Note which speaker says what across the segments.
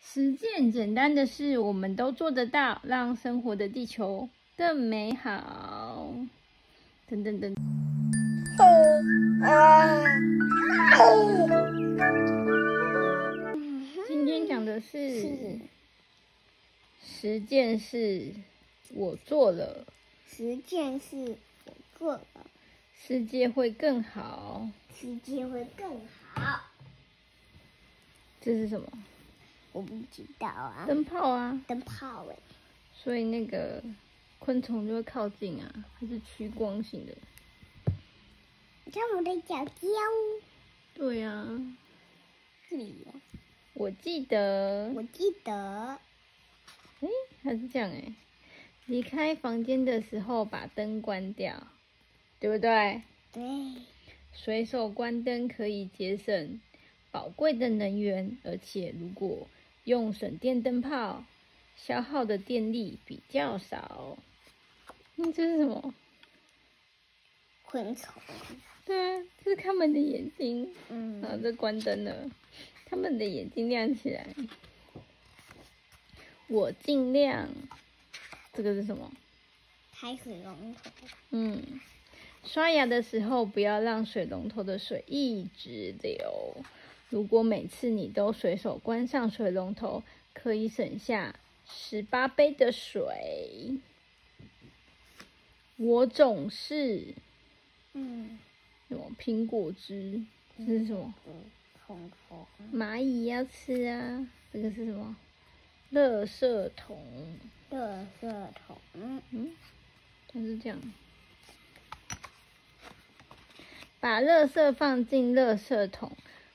Speaker 1: 10件简单的事，我们都做得到，让生活的地球更美好。等等等。今天讲的是10件事我做了
Speaker 2: 10件事我做了，
Speaker 1: 世界会更好。
Speaker 2: 世界会更好。
Speaker 1: 这是什么？
Speaker 2: 我不知道啊。
Speaker 1: 灯泡啊。
Speaker 2: 灯泡哎。
Speaker 1: 所以那个昆虫就会靠近啊，它是趋光性的。
Speaker 2: 你看我的脚胶。
Speaker 1: 对啊。
Speaker 2: 这里。
Speaker 1: 我记得。它是这样哎。离开房间的时候把灯关掉，对不对？
Speaker 2: 对。
Speaker 1: 随手关灯可以节省宝贵的能源，而且如果用省电灯泡，消耗的电力比较少。这是什么？
Speaker 2: 昆虫。
Speaker 1: 对啊，这是它们的眼睛。
Speaker 2: 然
Speaker 1: 后这关灯了，它们的眼睛亮起来。我尽量。这个是什么？
Speaker 2: 开水龙头。
Speaker 1: 刷牙的时候不要让水龙头的水一直流。如果每次你都随手关上水龙头，可以省下18杯的水。我总是什么苹果汁？这是什么？蚂蚁要吃啊。这个是什么？垃圾桶。它是这样。把垃圾放进垃圾桶，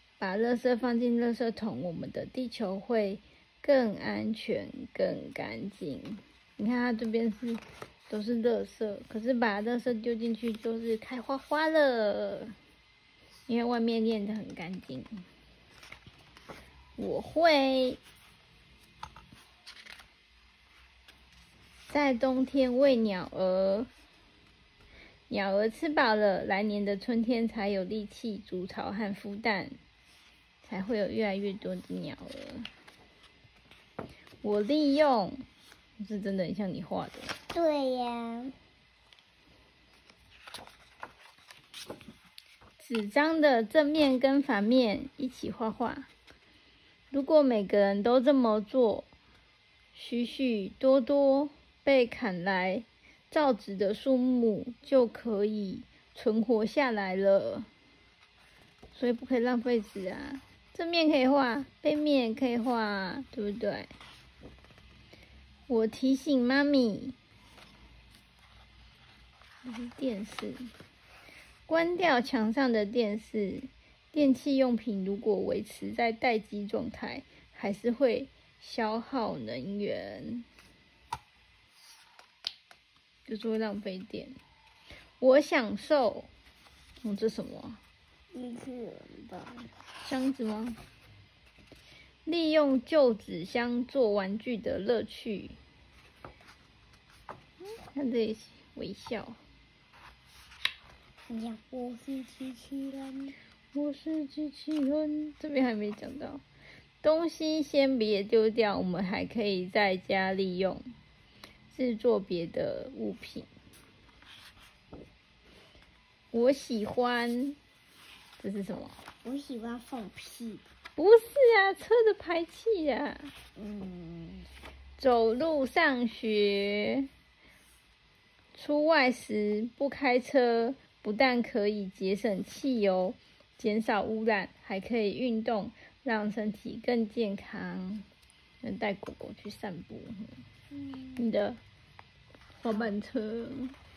Speaker 1: 我们的地球会更安全、更干净。你看它这边都是垃圾，可是把垃圾丢进去就是开花花了，因为外面练得很干净。我会在冬天喂鸟儿。鸟儿吃饱了，来年的春天才有力气筑巢和孵蛋，才会有越来越多的鸟儿。我利用，是真的很像你画的。
Speaker 2: 对呀。
Speaker 1: 纸张的正面跟反面一起画画。如果每个人都这么做，许许多多被砍来造纸的树木就可以存活下来了。所以不可以浪费纸啊！正面可以画，背面也可以画，对不对？我提醒妈咪，这是电视，关掉墙上的电视。电器用品如果维持在待机状态，还是会消耗能源。就是会浪费电。我享受，这什么？箱子吗？利用旧纸箱做玩具的乐趣。看这里微笑。
Speaker 2: 我是机器人。
Speaker 1: 我是机器人。这边还没讲到。东西先别丢掉，我们还可以在家利用。制作别的物品。我喜欢，这是什么？
Speaker 2: 我喜欢放屁。
Speaker 1: 不是啊，车的排气啊。走路上学。出外时不开车，不但可以节省汽油，减少污染，还可以运动，让身体更健康。能带狗狗去散步。你的滑板车。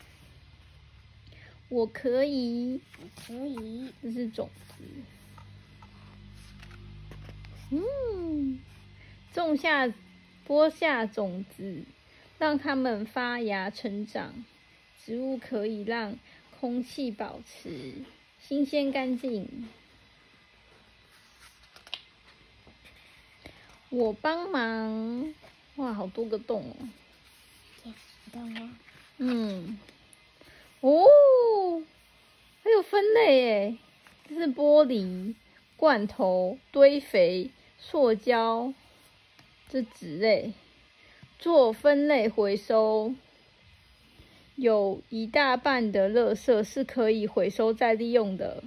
Speaker 1: 我可以。这是种子。播下种子，让它们发芽成长。植物可以让空气保持新鲜干净。我帮忙。哇，好多个洞哦。还有分类耶。这是玻璃、罐头、堆肥、塑胶。 这纸类做分类回收，有一大半的垃圾是可以回收再利用的。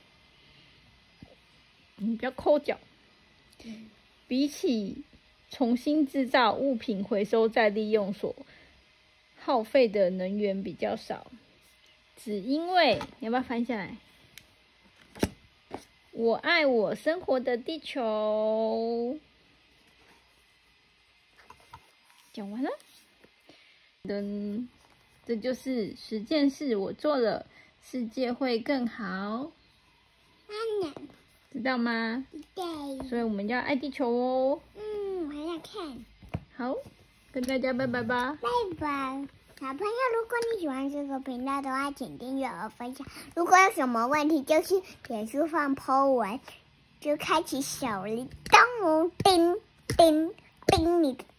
Speaker 1: 你不要抠脚。比起重新制造物品回收再利用所耗费的能源比较少，只因为你要不要翻下来？我爱我生活的地球。讲完了。这就是10件事我做了，世界会更好。知道吗？
Speaker 2: 对。
Speaker 1: 所以我们要爱地球哦。
Speaker 2: 我还要看。
Speaker 1: 好，跟大家拜拜吧。
Speaker 2: 拜拜，小朋友，如果你喜欢这个频道的话，请订阅和分享。如果有什么问题，就是点数放 po 文，就开启小铃铛哦，叮叮叮你的。